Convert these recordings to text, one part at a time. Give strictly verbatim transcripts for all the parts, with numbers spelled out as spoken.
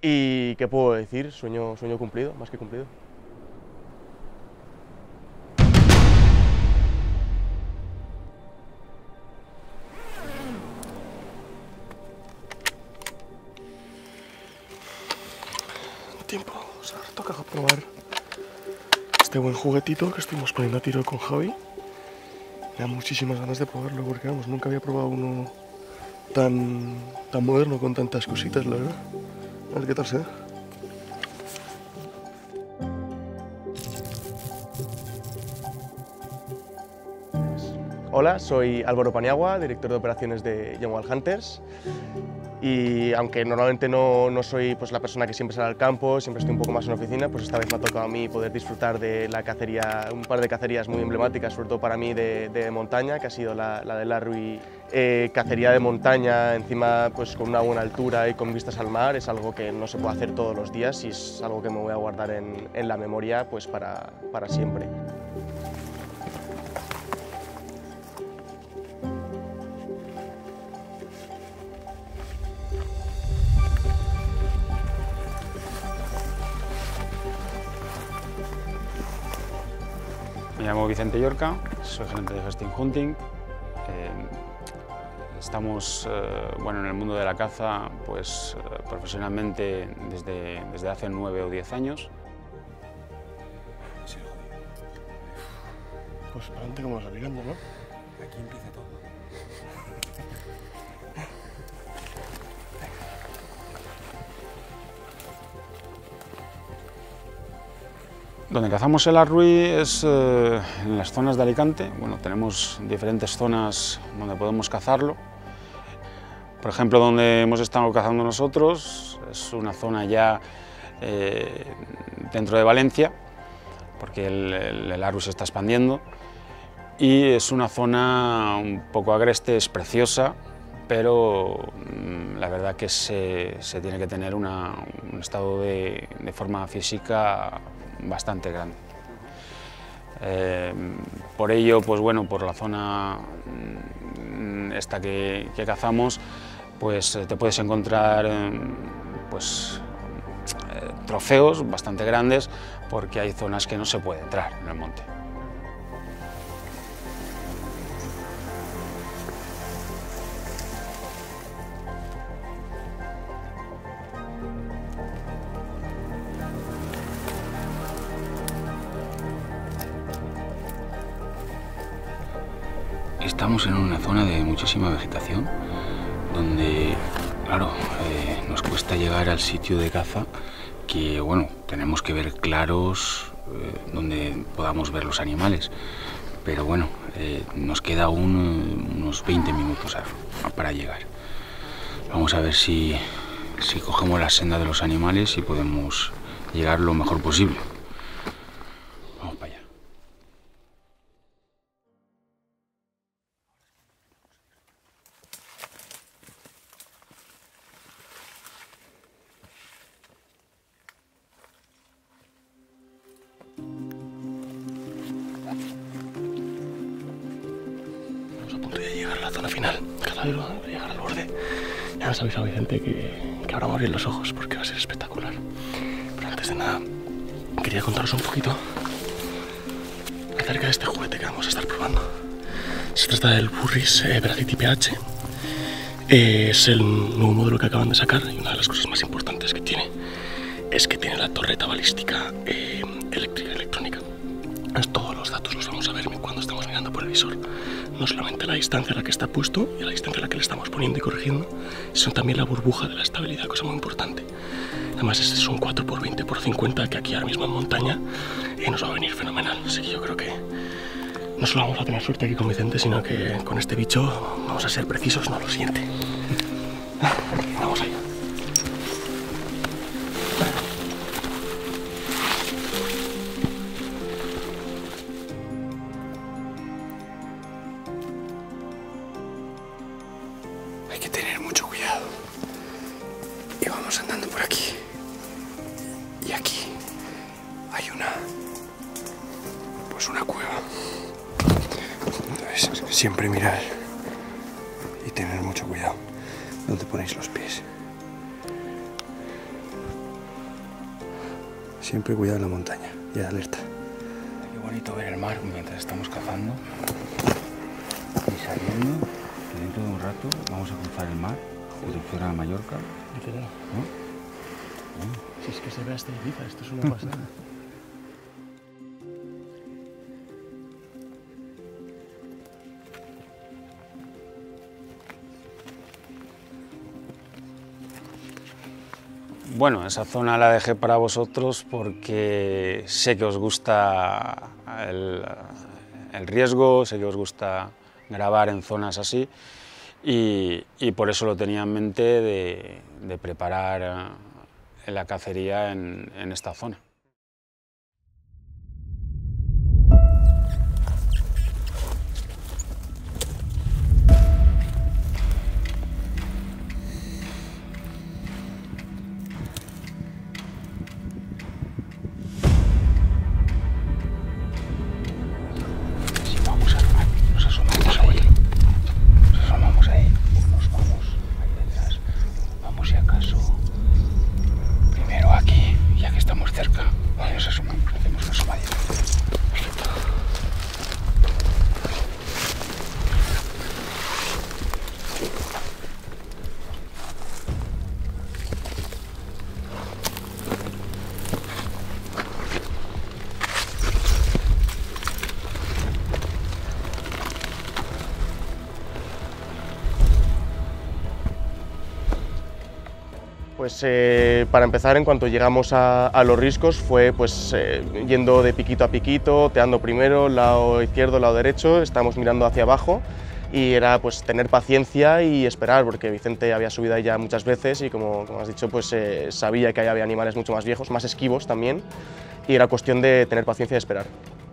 Y ¿qué puedo decir? Sueño, sueño cumplido, más que cumplido. Tiempo, o sea, toca probar este buen juguetito que estuvimos poniendo a tiro con Javi. Me da muchísimas ganas de probarlo porque, vamos, nunca había probado uno tan, tan moderno con tantas cositas, la verdad. A ver qué tal se da. Hola, soy Álvaro Paniagua, director de operaciones de Young Wild Hunters. Y aunque normalmente no, no soy pues, la persona que siempre sale al campo, siempre estoy un poco más en la oficina, pues esta vez me ha tocado a mí poder disfrutar de la cacería, un par de cacerías muy emblemáticas, sobre todo para mí de, de montaña, que ha sido la, la de Larry. Eh, cacería de montaña, encima pues, con una buena altura y con vistas al mar, es algo que no se puede hacer todos los días y es algo que me voy a guardar en, en la memoria pues, para, para siempre. Me llamo Vicente Llorca, soy gerente de Gesting Hunting. Eh, estamos eh, bueno, en el mundo de la caza pues, eh, profesionalmente desde, desde hace nueve o diez años. Pues para adelante como vas ligando, ¿no? Aquí empieza todo. Donde cazamos el arruí es eh, en las zonas de Alicante. Bueno, tenemos diferentes zonas donde podemos cazarlo. Por ejemplo, donde hemos estado cazando nosotros es una zona ya eh, dentro de Valencia, porque el, el, el arruí se está expandiendo, y es una zona un poco agreste, es preciosa, pero mmm, la verdad que se, se tiene que tener una, un estado de, de forma física bastante grande. Eh, por ello, pues bueno, por la zona esta que, que cazamos, pues te puedes encontrar pues, eh, trofeos bastante grandes, porque hay zonas que no se puede entrar en el monte. Estamos en una zona de muchísima vegetación, donde, claro, eh, nos cuesta llegar al sitio de caza, que, bueno, tenemos que ver claros eh, donde podamos ver los animales, pero bueno, eh, nos queda aún unos veinte minutos a, a, para llegar. Vamos a ver si, si cogemos la senda de los animales y podemos llegar lo mejor posible. Vamos para allá. Estamos a punto de llegar a la zona final, cada vez de llegar al borde. Ya nos ha avisado Vicente que, que abramos bien los ojos porque va a ser espectacular. Pero antes de nada, quería contaros un poquito acerca de este juguete que vamos a estar probando. Se trata del Burris eh, Veracity P H. Eh, es el nuevo modelo que acaban de sacar y una de las cosas más importantes que tiene es que tiene la torreta balística eh, eléctrica electrónica. Todos los datos los vamos a ver cuando estamos mirando por el visor. No solamente la distancia a la que está puesto y a la distancia a la que le estamos poniendo y corrigiendo, sino también la burbuja de la estabilidad, cosa muy importante. Además, este es un cuatro por veinte por cincuenta que aquí ahora mismo en montaña eh, nos va a venir fenomenal. Así que yo creo que no solo vamos a tener suerte aquí con Vicente, sino que con este bicho vamos a ser precisos, no lo siente. Vamos allá. Hay que tener mucho cuidado. Y vamos andando por aquí. Y aquí hay una... pues una cueva. Entonces, siempre mirar y tener mucho cuidado donde ponéis los pies. Siempre cuidado en la montaña y alerta. Qué bonito ver el mar mientras estamos cazando y sabiendo que dentro de un rato vamos a cruzar el mar, dirección a Mallorca. Literal. ¿No? Si es que se ve hasta Ibiza, esto es una pasada. Bueno, esa zona la dejé para vosotros porque sé que os gusta el, el riesgo, sé que os gusta grabar en zonas así y, y por eso lo tenía en mente de, de preparar la cacería en, en esta zona. Pues eh, para empezar, en cuanto llegamos a, a los riscos, fue pues eh, yendo de piquito a piquito, teando primero, lado izquierdo, lado derecho, estábamos mirando hacia abajo y era pues tener paciencia y esperar, porque Vicente había subido ahí ya muchas veces y como, como has dicho, pues eh, sabía que ahí había animales mucho más viejos, más esquivos también, y era cuestión de tener paciencia y esperar.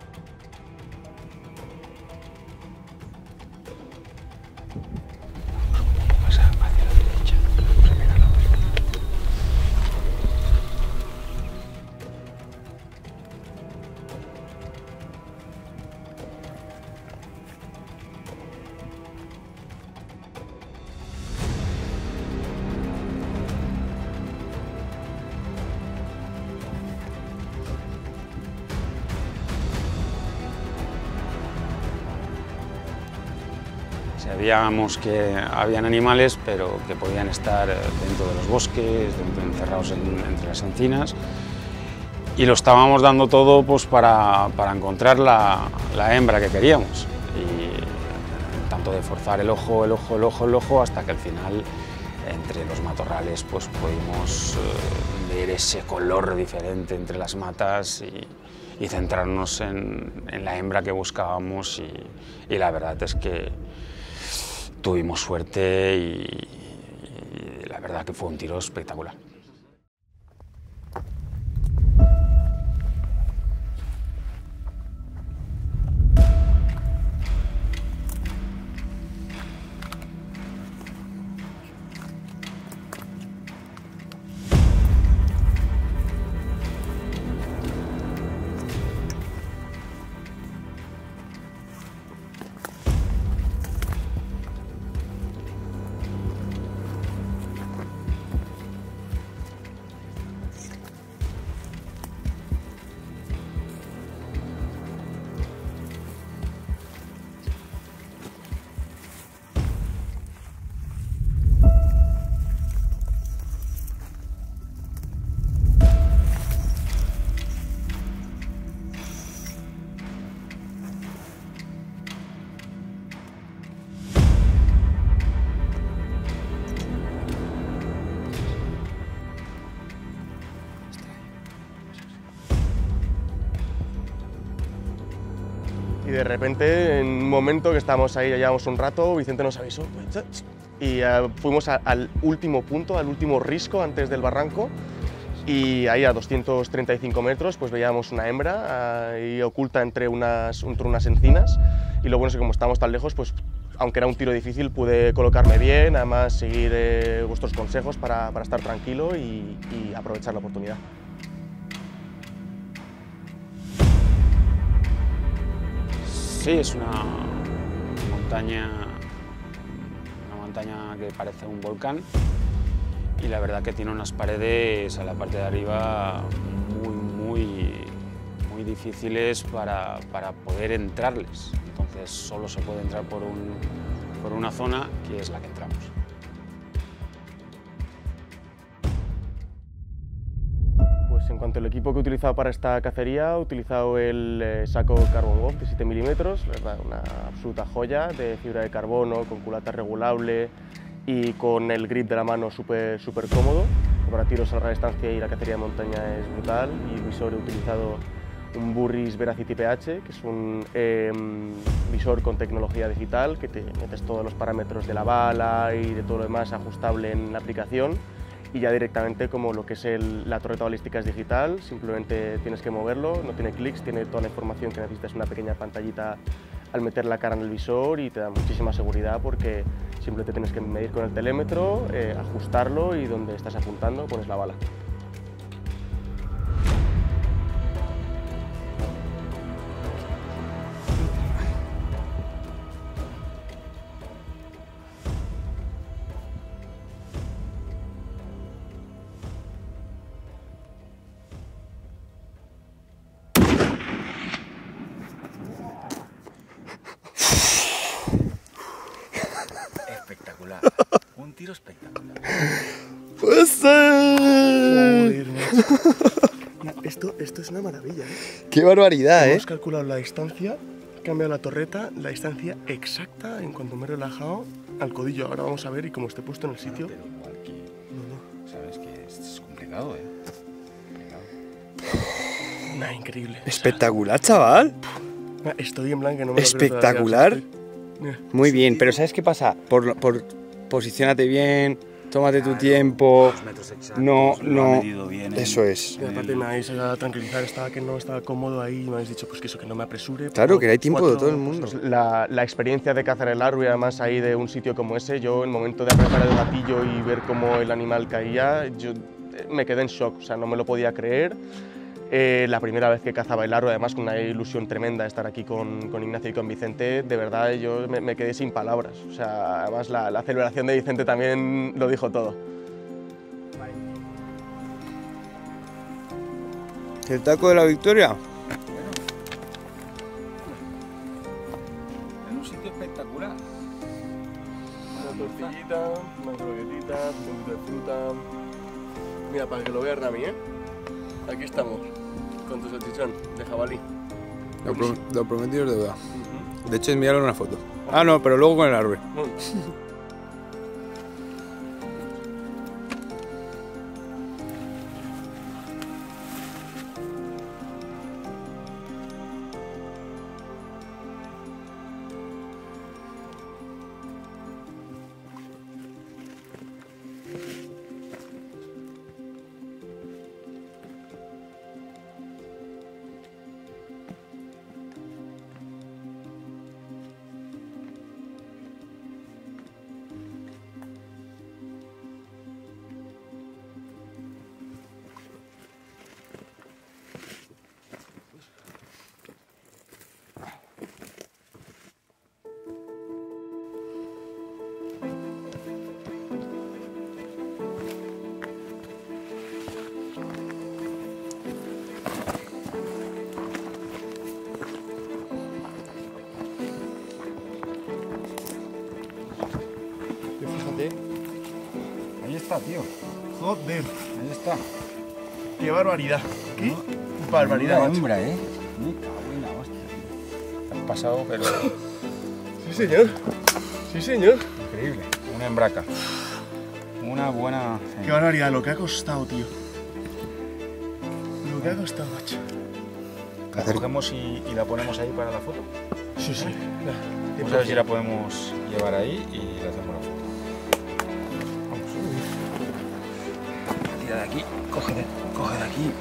Sabíamos que habían animales, pero que podían estar dentro de los bosques, dentro, encerrados en, entre las encinas, y lo estábamos dando todo pues, para, para encontrar la, la hembra que queríamos, y tanto de forzar el ojo, el ojo, el ojo, el ojo, hasta que al final, entre los matorrales, pues pudimos eh, ver ese color diferente entre las matas y, y centrarnos en, en la hembra que buscábamos, y, y la verdad es que tuvimos suerte y, y la verdad que fue un tiro espectacular. Y de repente, en un momento que estábamos ahí, ya llevamos un rato, Vicente nos avisó y uh, fuimos a, al último punto, al último risco antes del barranco, y ahí a doscientos treinta y cinco metros pues veíamos una hembra ahí oculta entre unas, entre unas encinas, y lo bueno es que como estábamos tan lejos, pues aunque era un tiro difícil, pude colocarme bien, además seguir eh, vuestros consejos para, para estar tranquilo y, y aprovechar la oportunidad. Sí, es una montaña, una montaña que parece un volcán, y la verdad que tiene unas paredes a la parte de arriba muy, muy muy, muy difíciles para, para poder entrarles. Entonces solo se puede entrar por, un, por una zona que es la que entramos. Pues en cuanto al equipo que he utilizado para esta cacería, he utilizado el eh, saco Carbon Golf de siete milímetros, ¿verdad? Una absoluta joya de fibra de carbono, con culata regulable y con el grip de la mano súper súper cómodo. Para tiros a larga distancia y la cacería de montaña es brutal. Y el visor he utilizado un Burris Veracity P H, que es un eh, visor con tecnología digital, que te metes todos los parámetros de la bala y de todo lo demás ajustable en la aplicación, y ya directamente como lo que es el, la torreta balística es digital, simplemente tienes que moverlo, no tiene clics, tiene toda la información que necesitas en una pequeña pantallita al meter la cara en el visor, y te da muchísima seguridad porque simplemente tienes que medir con el telémetro, eh, ajustarlo, y donde estás apuntando pones la bala. Espectacular. Un tiro espectacular. ¡Puede ser! Esto, esto es una maravilla, ¿eh? ¡Qué barbaridad, eh! Hemos calculado la distancia, he cambiado la torreta, la distancia exacta en cuanto me he relajado al codillo. Ahora vamos a ver, y como esté puesto en el sitio... Pero igual que, No, no. sabes que es complicado, ¿eh? Complicado. Nah, increíble. Espectacular, chaval. Nah, estoy en blanco, no me lo creo Espectacular. todavía, o sea, estoy- Nah. Muy bien, pero ¿sabes qué pasa? Por, por posiciónate bien, tómate tu tiempo. Los metros exactos, No, lo ha no. medido bien, ¿eh? Eso es. Y aparte me habéis ayudado a tranquilizar, estaba que no estaba cómodo ahí, y me habéis dicho pues que eso, que no me apresure. Claro, pongo que hay tiempo cuatro- de todo el mundo. pues, la, la experiencia de cazar el arru, y además ahí de un sitio como ese, yo en el momento de apretar el gatillo y ver cómo el animal caía, yo eh, me quedé en shock, o sea, no me lo podía creer. Eh, la primera vez que cazaba el arru, además con una ilusión tremenda de estar aquí con, con Ignacio y con Vicente, de verdad yo me, me quedé sin palabras. O sea, además la, la celebración de Vicente también lo dijo todo. ¿El taco de la victoria? En un sitio espectacular. Una tortillita, unas croquetitas, un poquito de fruta. Mira, para que lo veas, Rami, ¿eh? Aquí estamos, con tu salchichón de jabalí. Lo, pro- lo prometido es deuda. De hecho, enviaron una foto. Ah, no, pero luego con el árbol. Bueno. Fíjate. Ahí está, tío. Joder, Ahí está. qué barbaridad. Qué No. barbaridad, Una macho. hembra, ¿eh? Me cago en la hostia, tío. Te has pasado, pero Sí, señor. Sí, señor. increíble. Una hembraca. Una buena... Qué barbaridad, lo que ha costado, tío. Lo que ha costado, macho. La cogemos y, y la ponemos ahí para la foto. Sí, sí. Vamos a ver si la podemos llevar ahí y le hacemos la foto. Vamos. Tira de aquí, coge de, coge de aquí.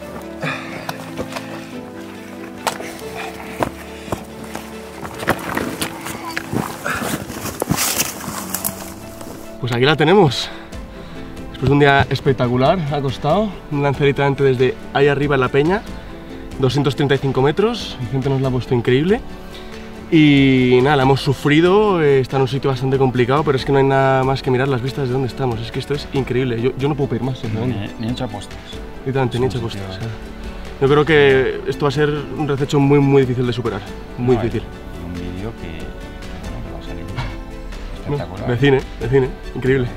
Pues aquí la tenemos. Después de un día espectacular, ha costado. Un lance literalmente desde ahí arriba en la peña, doscientos treinta y cinco metros. Vicente nos la ha puesto increíble. Y nada, la hemos sufrido, eh, está en un sitio bastante complicado, pero es que no hay nada más que mirar las vistas de donde estamos. Es que esto es increíble. Yo, yo no puedo pedir más, sinceramente. Ni, ni hecho apostas. Literalmente, ni Es hecho un costas. sitio- O sea, Yo creo que esto va a ser un resecho muy muy difícil de superar, muy no, difícil. Y un vídeo que, bueno, que va a salir espectacular. De cine, de cine, increíble.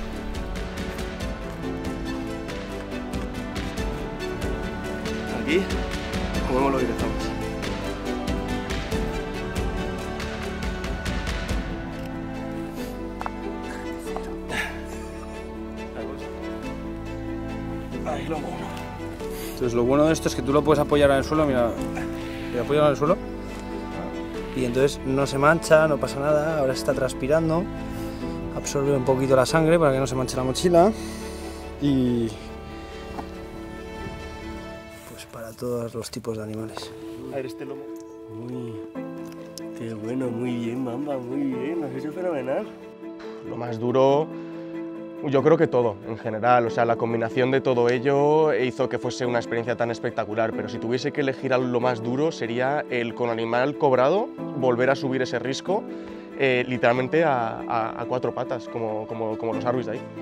Aquí, como vemos lo que estamos. Ahí lo pongo. Entonces lo bueno de esto es que tú lo puedes apoyar en el suelo, mira, lo apoyas en el suelo y entonces no se mancha, no pasa nada, ahora está transpirando, absorbe un poquito la sangre para que no se manche la mochila y pues para todos los tipos de animales. A ver este lomo. Uy, qué bueno, muy bien, Mamba, muy bien, lo has hecho fenomenal. Lo más duro, yo creo que todo, en general, o sea, la combinación de todo ello hizo que fuese una experiencia tan espectacular, pero si tuviese que elegir algo lo más duro sería el con animal cobrado, volver a subir ese risco, eh, literalmente a, a, a cuatro patas, como, como, como los arruis de ahí.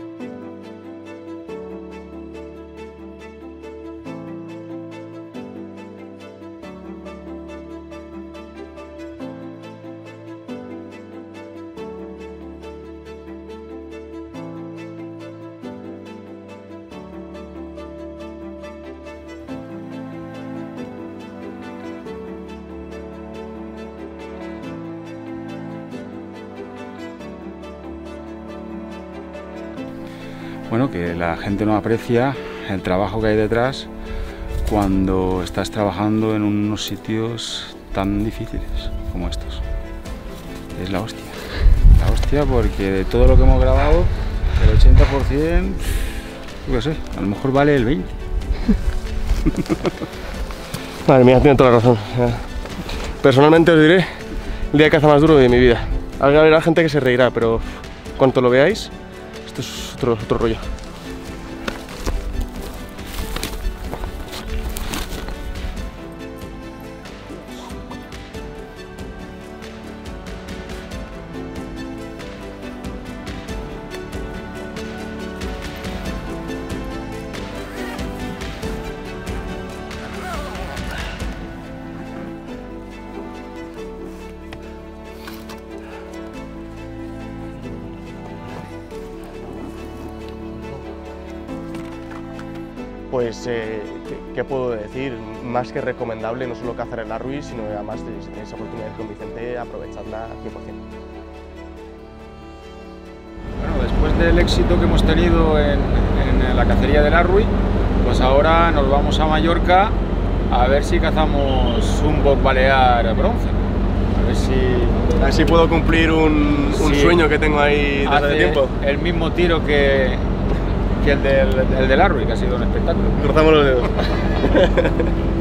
Bueno, que la gente no aprecia el trabajo que hay detrás cuando estás trabajando en unos sitios tan difíciles como estos. Es la hostia. La hostia porque de todo lo que hemos grabado, el ochenta por cien, yo qué sé, a lo mejor vale el veinte. Madre mía, tiene toda la razón. Personalmente os diré el día de caza más duro de mi vida. Habrá gente que se reirá, pero cuando lo veáis, esto es otro, otro rollo. Pues, eh, ¿qué, ¿qué puedo decir? Más que recomendable, no solo cazar el arruí, sino además, si tenéis oportunidad con Vicente, aprovechadla cien por cien. Bueno, después del éxito que hemos tenido en, en la cacería del arruí, pues ahora nos vamos a Mallorca a ver si cazamos un boc balear bronce. A ver si... A ver si puedo cumplir un, un sí, sueño que tengo ahí desde hace tiempo. El mismo tiro que... que el del, el del arruí, que ha sido un espectáculo. Cruzamos los dedos.